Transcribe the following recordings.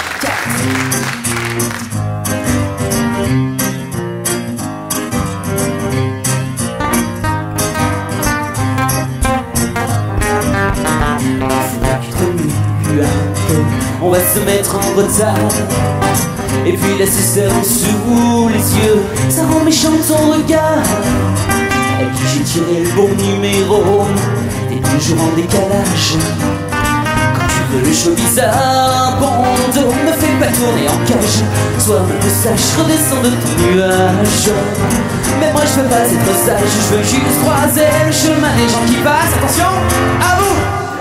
On va se mettre en retard et puis laisser serrer sous les yeux. Ça rend méchant ton regard. À qui j'ai tiré le bon numéro. T'es toujours en décalage. Quand tu veux le show bizarre, bon dos, me fais pas tourner en cage. Sois un peu sage, redescends de ton nuage. Mais moi je veux pas être sage, je veux juste croiser le chemin des gens qui passent. Attention, à vous.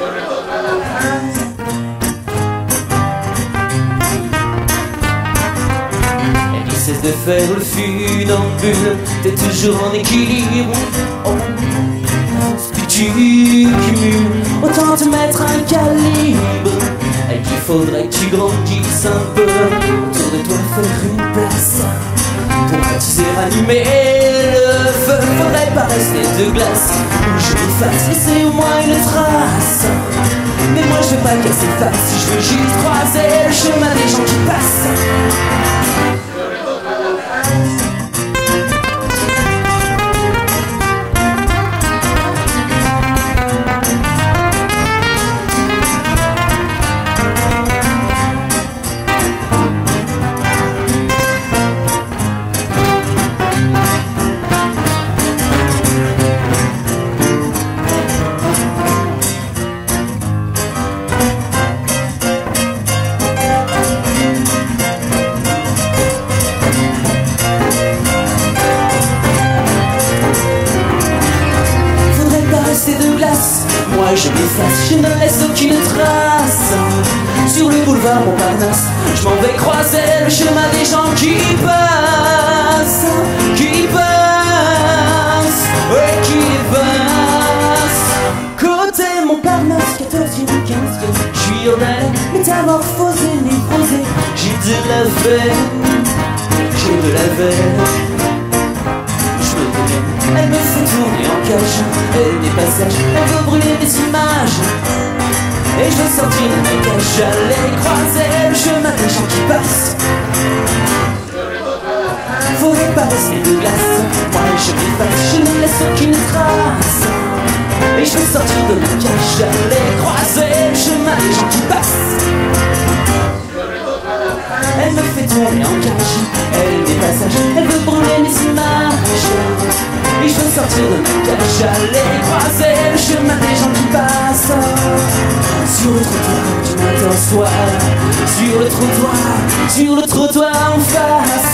Cesse de faire le funambule, t'es toujours en équilibre. Oh, ce que tu cumules, autant te mettre un calibre. Et qu'il faudrait que tu grandisses un peu, autour de toi faire une place. Pour baptiser, rallumer le feu, faudrait pas rester de glace. Où je m'efface, laisser au moins une trace. Mais moi je veux pas casser face, je veux juste croiser le chemin des gens qui passent. Moi je m'efface, je ne laisse aucune trace. Sur le boulevard Montparnasse, je m'en vais croiser le chemin des gens qui passent. Qui passent, ouais qui passent. Côté Montparnasse, 14e, 15e, je suis urbain, métamorphosé, névrosé. J'ai de la veine, j'ai de la veine. Elle me fait tourner en cage, elle n'est pas sage, elle veut brûler mes images. Et je veux sortir de mes cages, aller croiser le chemin des gens qui passent. Faudrait pas rester de glace, moi je m'efface, je ne laisse aucune trace. Et je veux sortir de mes cages, aller croiser le chemin des gens qui passent. Elle me fait tourner en cage, elle n'est pas sage, elle veut brûler mes images. Et je veux sortir de ma cage, aller croiser le chemin des gens qui passent. Sur le trottoir du matin au soir, sur le trottoir en face.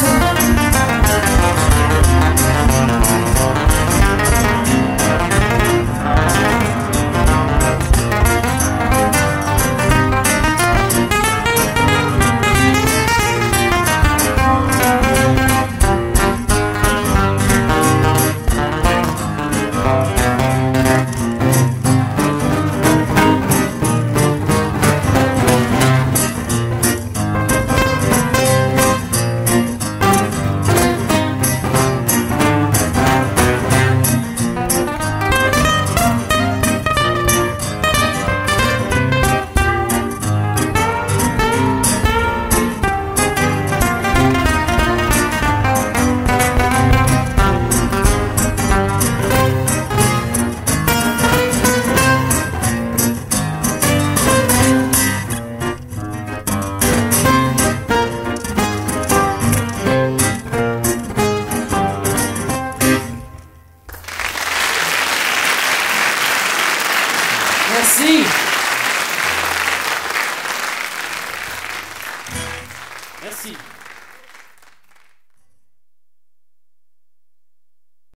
Merci. Merci.